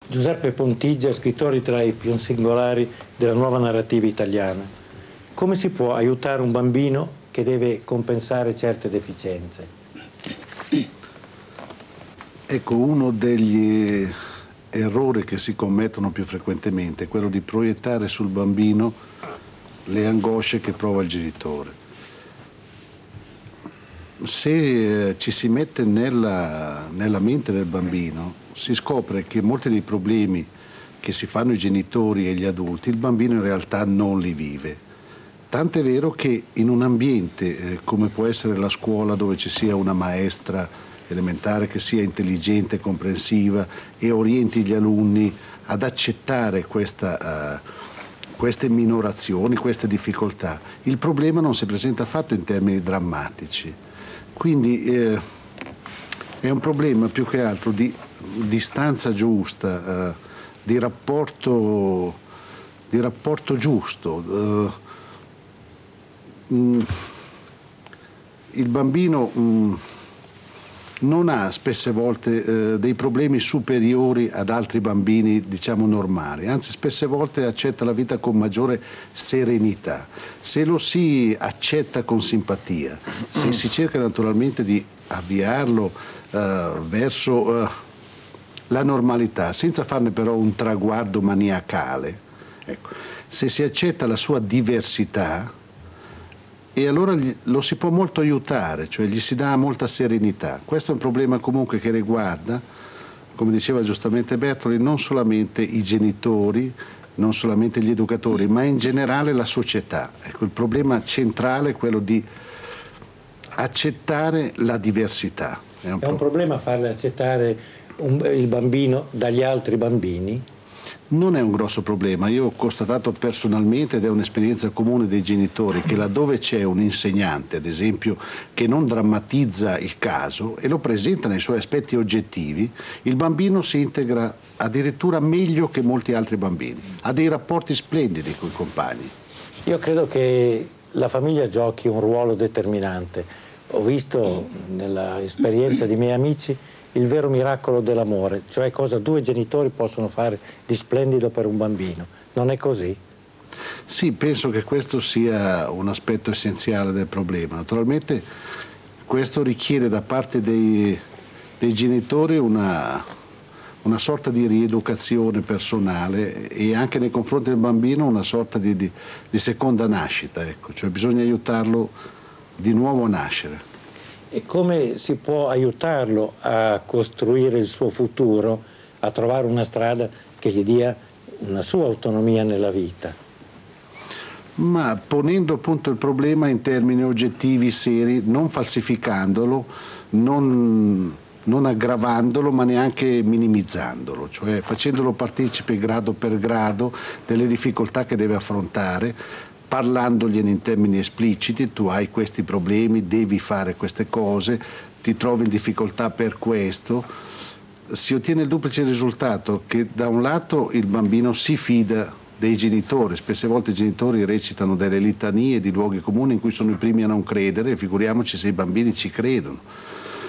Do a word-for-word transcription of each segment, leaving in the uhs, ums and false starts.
Giuseppe Pontigia, scrittore tra i più singolari della nuova narrativa italiana. Come si può aiutare un bambino che deve compensare certe deficienze? Ecco, uno degli errori che si commettono più frequentemente è quello di proiettare sul bambino le angosce che prova il genitore. Se ci si mette nella, nella mente del bambino, si scopre che molti dei problemi che si fanno i genitori e gli adulti, il bambino in realtà non li vive. Tant'è vero che in un ambiente eh, come può essere la scuola, dove ci sia una maestra elementare che sia intelligente, comprensiva e orienti gli alunni ad accettare questa, uh, queste minorazioni, queste difficoltà, il problema non si presenta affatto in termini drammatici. Quindi eh, è un problema più che altro di distanza giusta, eh, di rapporto, di rapporto giusto. Eh, mh, il bambino mh, non ha spesse volte eh, dei problemi superiori ad altri bambini, diciamo, normali, anzi spesse volte accetta la vita con maggiore serenità, se lo si accetta con simpatia, se si cerca naturalmente di avviarlo eh, verso eh, la normalità, senza farne però un traguardo maniacale. Ecco, se si accetta la sua diversità, e allora gli, lo si può molto aiutare, cioè gli si dà molta serenità. Questo è un problema comunque che riguarda, come diceva giustamente Bertoli, non solamente i genitori, non solamente gli educatori, ma in generale la società. Ecco, il problema centrale è quello di accettare la diversità. È un, è un problema farle accettare un, il bambino dagli altri bambini? Non è un grosso problema, io ho constatato personalmente, ed è un'esperienza comune dei genitori, che laddove c'è un insegnante, ad esempio, che non drammatizza il caso e lo presenta nei suoi aspetti oggettivi, il bambino si integra addirittura meglio che molti altri bambini, ha dei rapporti splendidi con i compagni. Io credo che la famiglia giochi un ruolo determinante. Ho visto nella esperienza di miei amici il vero miracolo dell'amore, cioè cosa due genitori possono fare di splendido per un bambino. Non è così? Sì, penso che questo sia un aspetto essenziale del problema. Naturalmente questo richiede da parte dei, dei genitori una, una sorta di rieducazione personale e anche nei confronti del bambino una sorta di, di, di seconda nascita, ecco. Cioè bisogna aiutarlo di nuovo a nascere. E come si può aiutarlo a costruire il suo futuro, a trovare una strada che gli dia una sua autonomia nella vita? Ma ponendo appunto il problema in termini oggettivi, seri, non falsificandolo, non, non aggravandolo, ma neanche minimizzandolo, cioè facendolo partecipe grado per grado delle difficoltà che deve affrontare, parlandogliene in termini espliciti: tu hai questi problemi, devi fare queste cose, ti trovi in difficoltà per questo. Si ottiene il duplice risultato, che da un lato il bambino si fida dei genitori, spesse volte i genitori recitano delle litanie di luoghi comuni in cui sono i primi a non credere, figuriamoci se i bambini ci credono.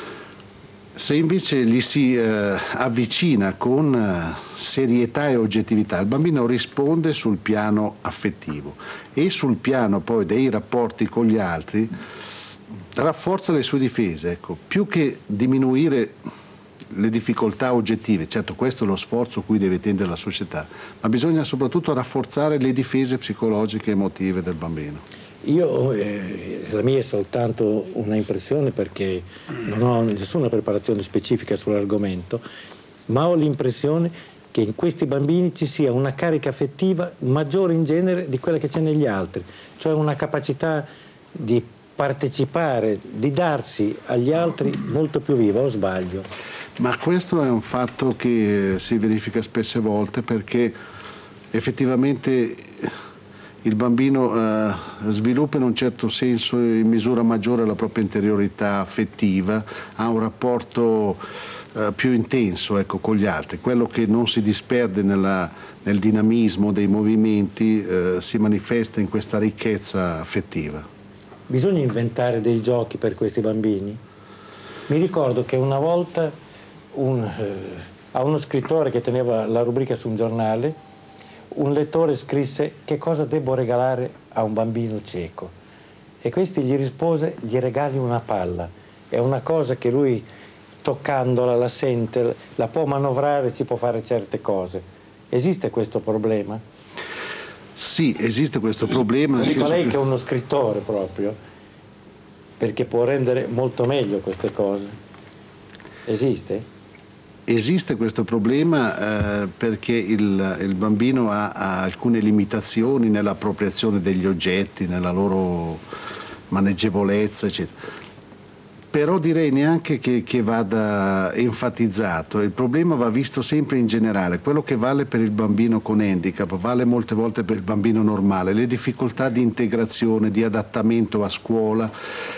Se invece gli si eh, avvicina con eh, serietà e oggettività, il bambino risponde sul piano affettivo e sul piano poi dei rapporti con gli altri rafforza le sue difese. Ecco, più che diminuire le difficoltà oggettive, certo questo è lo sforzo a cui deve tendere la società, ma bisogna soprattutto rafforzare le difese psicologiche e emotive del bambino. Io, eh, la mia è soltanto una impressione, perché non ho nessuna preparazione specifica sull'argomento, ma ho l'impressione che in questi bambini ci sia una carica affettiva maggiore in genere di quella che c'è negli altri, cioè una capacità di partecipare, di darsi agli altri molto più viva, o sbaglio? Ma questo è un fatto che si verifica spesse volte, perché effettivamente il bambino eh, sviluppa in un certo senso in misura maggiore la propria interiorità affettiva, ha un rapporto eh, più intenso, ecco, con gli altri. Quello che non si disperde nella, nel dinamismo dei movimenti eh, si manifesta in questa ricchezza affettiva. Bisogna inventare dei giochi per questi bambini? Mi ricordo che una volta un, eh, a uno scrittore che teneva la rubrica su un giornale, un lettore scrisse: che cosa devo regalare a un bambino cieco? E questi gli rispose: gli regali una palla. È una cosa che lui, toccandola, la sente, la può manovrare, ci può fare certe cose. Esiste questo problema? Sì, esiste questo problema. Lo dico a lei che... che è uno scrittore proprio, perché può rendere molto meglio queste cose. Esiste? Esiste questo problema eh, perché il, il bambino ha, ha alcune limitazioni nell'appropriazione degli oggetti, nella loro maneggevolezza, eccetera. Però direi neanche che, che vada enfatizzato. Il problema va visto sempre in generale. Quello che vale per il bambino con handicap vale molte volte per il bambino normale. Le difficoltà di integrazione, di adattamento a scuola,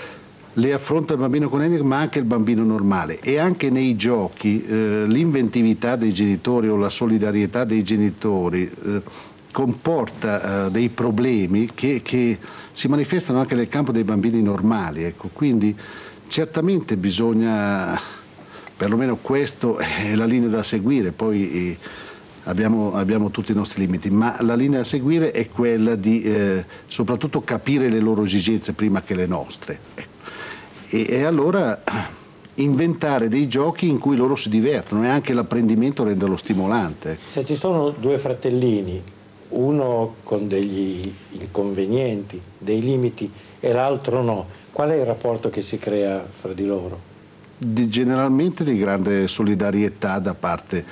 le affronta il bambino con handicap, ma anche il bambino normale. E anche nei giochi eh, l'inventività dei genitori o la solidarietà dei genitori eh, comporta eh, dei problemi che, che si manifestano anche nel campo dei bambini normali. Ecco. Quindi certamente bisogna, perlomeno questo è la linea da seguire, poi eh, abbiamo, abbiamo tutti i nostri limiti, ma la linea da seguire è quella di eh, soprattutto capire le loro esigenze prima che le nostre. Ecco. E, e allora inventare dei giochi in cui loro si divertono e anche l'apprendimento renderlo stimolante. Se ci sono due fratellini, uno con degli inconvenienti, dei limiti e l'altro no, qual è il rapporto che si crea fra di loro? Di, generalmente di grande solidarietà da parte,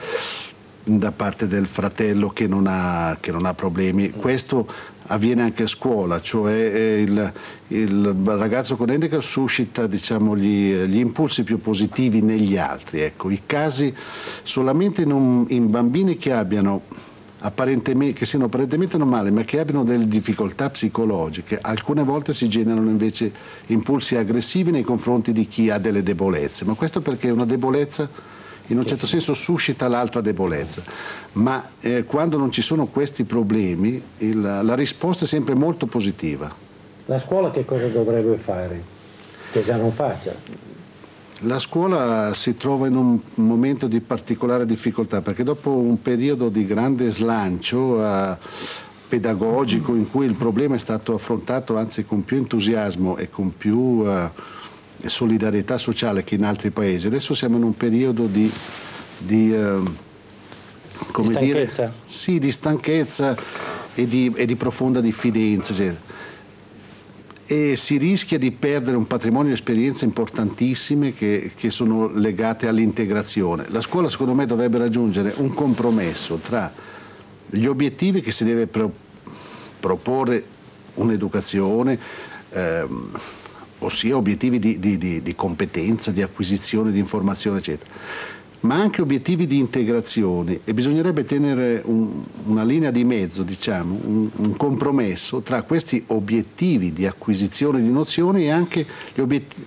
da parte del fratello che non ha, che non ha problemi. Questo avviene anche a scuola, cioè il, il ragazzo con handicap suscita, diciamo, gli, gli impulsi più positivi negli altri. Ecco, i casi solamente in, un, in bambini che abbiano apparentemente, che siano apparentemente normali ma che abbiano delle difficoltà psicologiche, alcune volte si generano invece impulsi aggressivi nei confronti di chi ha delle debolezze, ma questo perché una debolezza in un certo senso suscita l'altra debolezza, ma eh, quando non ci sono questi problemi il, la risposta è sempre molto positiva. La scuola che cosa dovrebbe fare? Che già non faccia? La scuola si trova in un momento di particolare difficoltà perché dopo un periodo di grande slancio eh, pedagogico in cui il problema è stato affrontato anzi con più entusiasmo e con più eh, solidarietà sociale che in altri paesi, adesso siamo in un periodo di, di, eh, come di dire, stanchezza, sì, di stanchezza e di, e di profonda diffidenza, eccetera. E si rischia di perdere un patrimonio di esperienze importantissime che, che sono legate all'integrazione. La scuola secondo me dovrebbe raggiungere un compromesso tra gli obiettivi che si deve pro, proporre un'educazione, ehm, ossia obiettivi di, di, di, di competenza, di acquisizione di informazione, eccetera, ma anche obiettivi di integrazione, e bisognerebbe tenere un, una linea di mezzo, diciamo, un, un compromesso tra questi obiettivi di acquisizione di nozioni e anche gli obiettivi,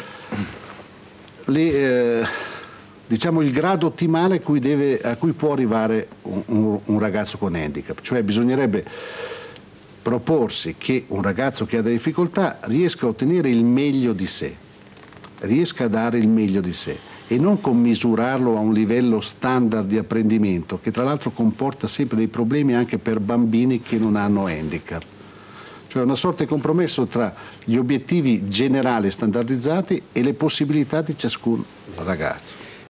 le, eh, diciamo il grado ottimale a cui, deve, a cui può arrivare un, un, un ragazzo con handicap, cioè bisognerebbe proporsi che un ragazzo che ha delle difficoltà riesca a ottenere il meglio di sé, riesca a dare il meglio di sé, e non commisurarlo a un livello standard di apprendimento che tra l'altro comporta sempre dei problemi anche per bambini che non hanno handicap. Cioè una sorta di compromesso tra gli obiettivi generali standardizzati e le possibilità di ciascun ragazzo.